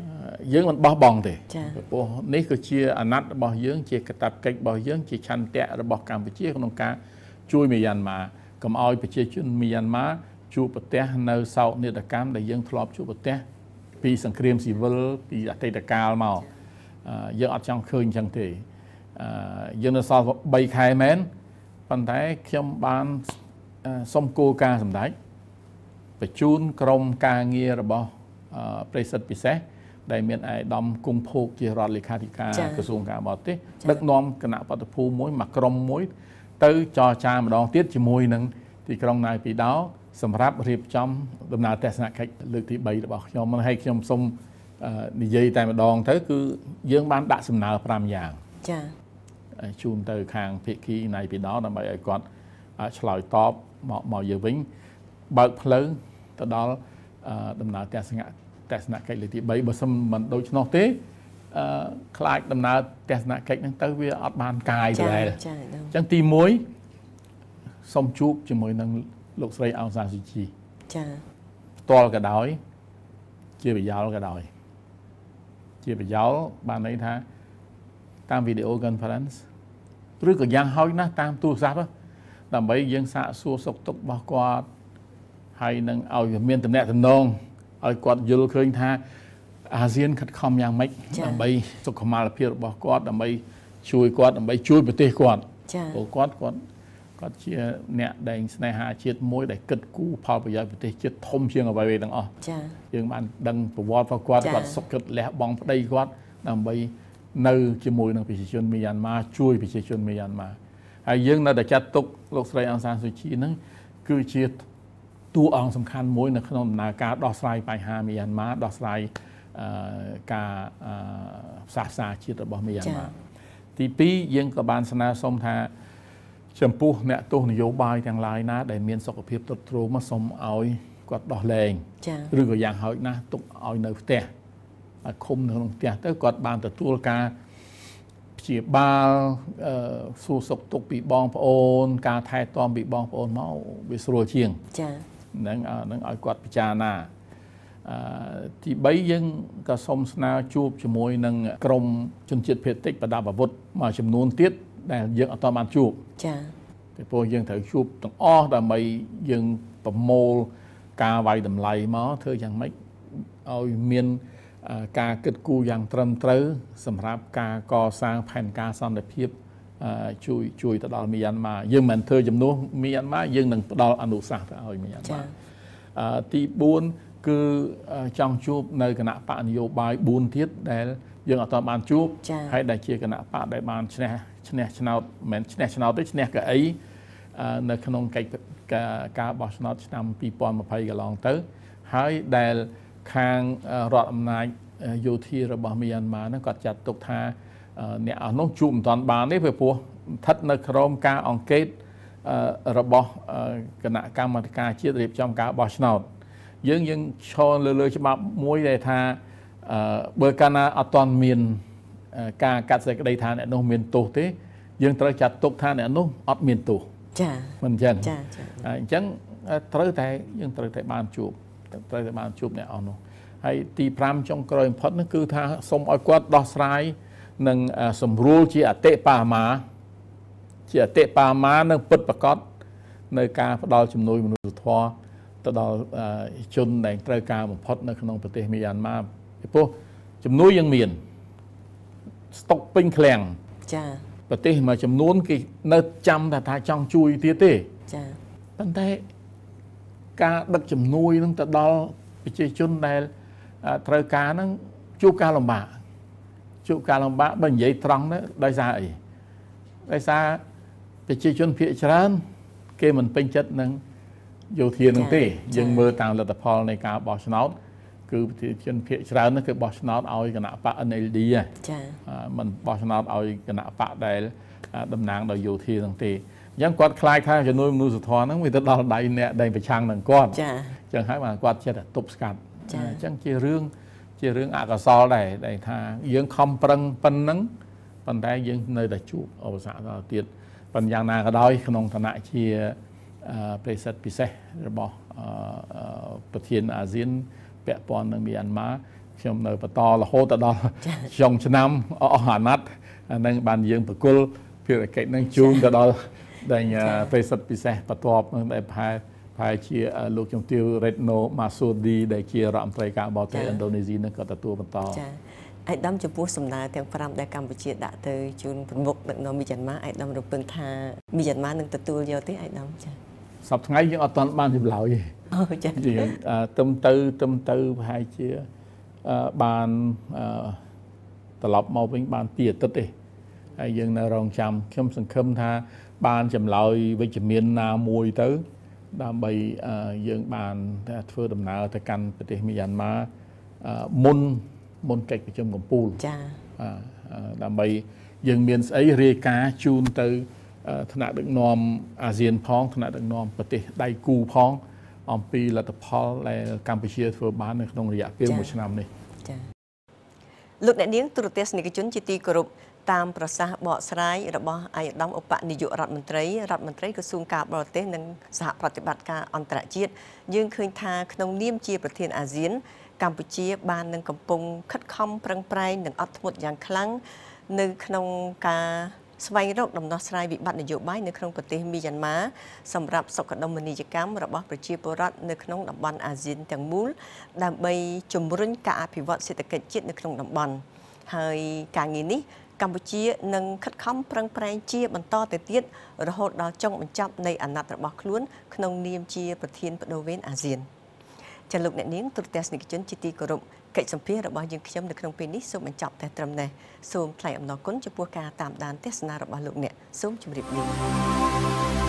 យើងមិនបោះបង់ទេព្រោះនេះគឺជាអាណត្តិរបស់យើងជាកាតព្វកិច្ចរបស់យើងជាឆន្ទៈរបស់កម្ពុជាក្នុងការជួយមីយ៉ាន់ម៉ាកុំឲ្យប្រជាជនមីយ៉ាន់ម៉ាជួបប្រទះនៅសោកនាដកម្មដែលយើងធ្លាប់ជួបប្រទះពីសង្គ្រាមស៊ីវិលពីអតីតកាលមកយើងអត់ចង់ឃើញអញ្ចឹងទេយើងនៅសល់3ខែមែនប៉ុន្តែខ្ញុំបានសុំគោលការណ៍សម្ដេចបញ្ជូនក្រុមការងាររបស់ប្រិយសិទ្ធពិសេសដែលមានឯកឧត្តមគង់ភោគជារដ្ឋលេខាធិការក្រសួងការបរទេសដឹកនាំគណៈបដិភូមួយក្រុមមួយទៅចរចាម្ដងទៀតជាមួយនឹងទីក្រុងណាយពីដោសម្រាប់រៀបចំដំណើរទស្សនកិច្ចលើកទី3របស់ខ្ញុំហើយខ្ញុំសូមនិយាយតែម្ដងទៅគឺយើងបានដាក់សំណើ5យ៉ាងចា៎ជូនទៅខាងភាគីណាយពីដោដើម្បីឲ្យគាត់ឆ្លើយតបមកយើងវិញបើកផ្លូវទៅដល់ដំណើរទស្សនកិច្ចលើកទី3បើមិនដូច្នោះទេខ្លាចដំណើរទស្សនកិច្ចហ្នឹងទៅវាអត់បានកាយដែរអញ្ចឹងទី1សូមជួបជាមួយនឹងលោកស្រីអោងសានស៊ូជីចា៎ផ្ទាល់ក៏ដោយជាប្រយោលក៏ដោយជាប្រយោលបានន័យថាតាមវីដេអូ conference ឬក៏យ៉ាងហោចណាស់តាមទូរស័ព្ទដើម្បីយើងសាកសួរសុខទុក្ខរបស់គាត់ហើយនឹងឲ្យមានតំណែងតំណងឲ្យគាត់យល់ឃើញថាអាស៊ានខិតខំយ៉ាងម៉េចដើម្បីសុខុមាលភាពរបស់គាត់ដើម្បីជួយគាត់ដើម្បីជួយប្រទេសគាត់ព្រោះគាត់ជាអ្នកដែលស្នេហាជាតិមួយដែលគិតគូរផលប្រយោជន៍ប្រទេសជាតិធំជាងអ្វីៗទាំងអស់យើងបានដឹងប្រវត្តិរបស់គាត់សុខចិត្តលះបង់ប្តីគាត់ដើម្បីនៅជាមួយនឹងប្រជាជនមីយ៉ាន់ម៉ាជួយប្រជាជនមីយ៉ាន់ម៉ាហើយយើងនៅតែចាត់ទុកលោកស្រីអោងសានស៊ូជីហ្នឹងគឺជាតួអង្គសំខាន់មួយនៅក្នុងដំណើរការដោះស្រាយបញ្ហាមីយ៉ាន់ម៉ាដោះស្រាយការផ្សះផ្សាជាតិរបស់មីយ៉ាន់ម៉ាទី2យើងក៏បានស្នើសុំថាចំពោះអ្នកទស្សនយោបាយទាំងឡាយណាដែលមានសុខភាពទ្រុឌទ្រោមសូមឲ្យគាត់ដោះលែងឬក៏យ៉ាងហោចណាស់ទុកឲ្យនៅផ្ទះឲ្យឃុំនៅក្នុងផ្ទះទៅគាត់បានទទួលការព្យាបាលសួរសុខទុក្ខពីបងប្អូនការថែទាំពីបងប្អូនមកវាស្រួលជាងចា៎នឹងឲ្យគាត់ពិចារណាទី3យើងក៏សូមស្នើជួបជាមួយនឹងក្រមជនជាតិភេទតិចប្រដាប់អាវុធមួយចំនួនទៀតដែលយើងអត់បានជួបចា៎ពីព្រោះយើងត្រូវជួបទាំងអស់ដើម្បីយើងប្រមូលការវាយតម្លៃមកធ្វើយ៉ាងម៉េចឲ្យមានការគិតគូរយ៉ាងត្រឹមត្រូវសម្រាប់ការកសាងផែនការសន្តិភាពជួយទៅដល់មីយ៉ាន់ម៉ាយើងមិនធ្វើជំនួសមីយ៉ាន់ម៉ាយើងនឹងផ្ដល់អនុសាសន៍ទៅឲ្យមីយ៉ាន់ម៉ាទី4គឺចង់ជួបនៅគណៈបកនយោបាយ4ទៀតដែលយើងអត់បានជួបហើយដែលជាគណៈបកដែលបានឈ្នះឆ្នោតមិនមែនឈ្នះឆ្នោតទេឈ្នះកៅអីនៅក្នុងកិច្ចការបោះឆ្នោតឆ្នាំ2020កន្លងទៅហើយដែលខាងរដ្ឋអំណាចយោធារបស់មីយ៉ាន់ម៉ាហ្នឹងគាត់ចាត់ទុកថាអ្នកអស់នោះជួបមិនទាន់បានទេព្រោះស្ថិតនៅក្រោមការអង្កេតរបស់គណៈកម្មាធិការជាតិរៀបចំការបោះឆ្នោតយើងឈរលើច្បាប់មួយដែលថាបើកាលណាអត់ទាន់មានការកាត់សេចក្តីថាអ្នកនោះមានទោសទេយើងត្រូវចាត់ទុកថាអ្នកនោះអត់មានទោសចា៎មិនអញ្ចឹងអញ្ចឹងយើងត្រូវតែបានជួបអ្នកអស់នោះហើយទី5ចុងក្រោយបំផុតនោះគឺថាសូមឲ្យគាត់ដោះស្រាយនឹងសម្រួលជាអតិបរមានឹងពិតប្រាកដនៅការផ្ដល់ជំនួយមនុស្សធម៌ទៅដល់ជនដែលត្រូវការបំផុតនៅក្នុងប្រទេសមីយ៉ាន់ម៉ាពីព្រោះជំនួយយើងមានស្តុកពេញឃ្លាំងចាប្រទេសមួយចំនួនគេនៅចាំថាចង់ជួយទៀតទេចាប៉ុន្តែការដឹកជំនួយនឹងទៅដល់ប្រជាជនដែលត្រូវការហ្នឹងជួបការលំបាកបើនិយាយត្រង់ទៅដោយសារអីដោយសារប្រជាជនភាគច្រើនគេមិនពេញចិត្តនឹងយោធានឹងទេយើងមើលតាមលទ្ធផលនៃការបោះឆ្នោតគឺប្រជាជនភាគច្រើននោះគឺបោះឆ្នោតឲ្យគណៈបក NLD ចាមិនបោះឆ្នោតឲ្យគណៈបកដែលតំណាងដោយយោធានឹងទេអញ្ចឹងគាត់ខ្លាចថាជំនួយមនុស្សធម៌ហ្នឹងវាទៅដល់ដៃអ្នកដែលប្រឆាំងនឹងគាត់ចាអញ្ចឹងហើយបានគាត់ចិត្តតែទប់ស្កាត់អញ្ចឹងជារឿងអកុសលដែលថាយើងខំប្រឹងប៉ុណ្ណឹងប៉ុន្តែយើងនៅតែជួបឧបសគ្គដល់ទៀតប៉ុន្តែយ៉ាងណាក៏ដោយក្នុងឋានៈជាប្រិយសិទ្ធពិសេសរបស់ប្រធានអាស៊ានពាក់ព័ន្ធនឹងមីយ៉ាន់ម៉ាខ្ញុំនៅបន្តរហូតដល់ចុងឆ្នាំអស់អាណត្តិនឹងបានយើងប្រគល់ភារកិច្ចនឹងជូនទៅដល់ដែលពេលសិទ្ធិពិសេសបន្ទាប់នឹងដែលប្រហែលជាលោកជំទាវ Retno Marsudi ដែលជារដ្ឋមន្ត្រីការបរទេសឥណ្ឌូនេស៊ីនឹងក៏ទទួលបន្តចា៎ឯកឧត្តមចំពោះសំណើទាំង5ដែលកម្ពុជាដាក់ទៅជូនប្រមុខដឹកនាំមីយ៉ាន់ម៉ាឯកឧត្តមរំពឹងថាមីយ៉ាន់ម៉ានឹងទទួលយកទេឯកឧត្តមចា៎សប្តាហ៍ថ្ងៃយើងអត់ទាន់បានចម្លើយទេអូចា៎យើងទៅប្រហែលជាបានត្រឡប់មកវិញបាន2អាទិត្យទេហើយយើងនៅរងចាំខ្ញុំសង្ឃឹមថាបានចម្លើយវិជ្ជមានណាមួយទៅដើម្បីយើងបានធ្វើដំណើរទៅកាន់ប្រទេសមីយ៉ាន់ម៉ាមុនកិច្ចប្រជុំកំពូលចា៎ដើម្បីយើងមានស្អីរាយការណ៍ជូនទៅថ្នាក់ដឹកនាំអាស៊ានផងថ្នាក់ដឹកនាំប្រទេសដៃគូផងអំពីលទ្ធផលដែលកម្ពុជាធ្វើបាននៅក្នុងរយៈពេល1ឆ្នាំនេះចា៎លោកអ្នកនាងទូរទស្សនិកជនជាទីគោរពតាមប្រសាសន៍បកស្រាយរបស់ឯកឧត្តមឧបនាយករដ្ឋមន្ត្រីក្រសួងការបរទេសនិងសហប្រតិបត្តិការអន្តរជាតិយើងឃើញថាក្នុងនាមជាប្រធានអាស៊ានកម្ពុជាបាននឹងកំពុងខិតខំប្រឹងប្រែងនិងអត់ធ្មត់យ៉ាងខ្លាំងនៅក្នុងការស្វែងរកដំណោះស្រាយវិបត្តិនយោបាយនៅក្នុងប្រទេសមីយ៉ាន់ម៉ាសម្រាប់សុខដុមនីយកម្មរបស់ប្រជាពលរដ្ឋនៅក្នុងតំបន់អាស៊ានទាំងមូលដើម្បីជំរុញការអភិវឌ្ឍសេដ្ឋកិច្ចជាតិនៅក្នុងតំបន់ហើយការងារនេះកម្ពុជានឹងខិតខំប្រឹងប្រែងជាបន្តទៅទៀតរហូតដល់ចុងបញ្ចប់នៃអាណត្តិរបស់ខ្លួនក្នុងនាមជាប្រធានបដូវវេនអាស៊ានចាលោកអ្នកនាងទូរទស្សនិកជនជាទីគោរពកិច្ចសម្ភាររបស់យើងខ្ញុំនៅក្នុងពេលនេះសូមបញ្ចប់តែត្រឹមនេះសូមថ្លែងអំណរគុណចំពោះការតាមដានទស្សនារបស់លោកអ្នកសូមជម្រាបលា